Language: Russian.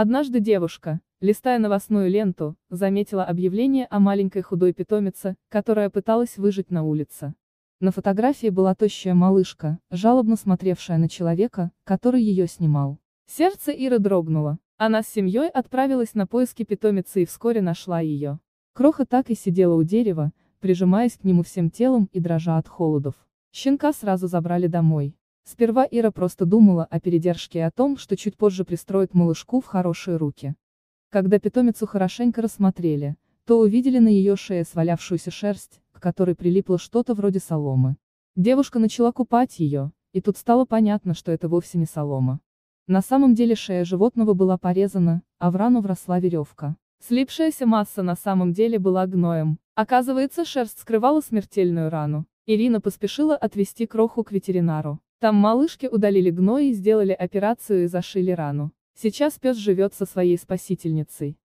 Однажды девушка, листая новостную ленту, заметила объявление о маленькой худой питомице, которая пыталась выжить на улице. На фотографии была тощая малышка, жалобно смотревшая на человека, который ее снимал. Сердце Иры дрогнуло. Она с семьей отправилась на поиски питомицы и вскоре нашла ее. Кроха так и сидела у дерева, прижимаясь к нему всем телом и дрожа от холодов. Щенка сразу забрали домой. Сперва Ира просто думала о передержке и о том, что чуть позже пристроит малышку в хорошие руки. Когда питомицу хорошенько рассмотрели, то увидели на ее шее свалявшуюся шерсть, к которой прилипло что-то вроде соломы. Девушка начала купать ее, и тут стало понятно, что это вовсе не солома. На самом деле шея животного была порезана, а в рану вросла веревка. Слипшаяся масса на самом деле была гноем. Оказывается, шерсть скрывала смертельную рану. Ирина поспешила отвезти Кроху к ветеринару. Там малышке удалили гной и сделали операцию и зашили рану. Сейчас пес живет со своей спасительницей.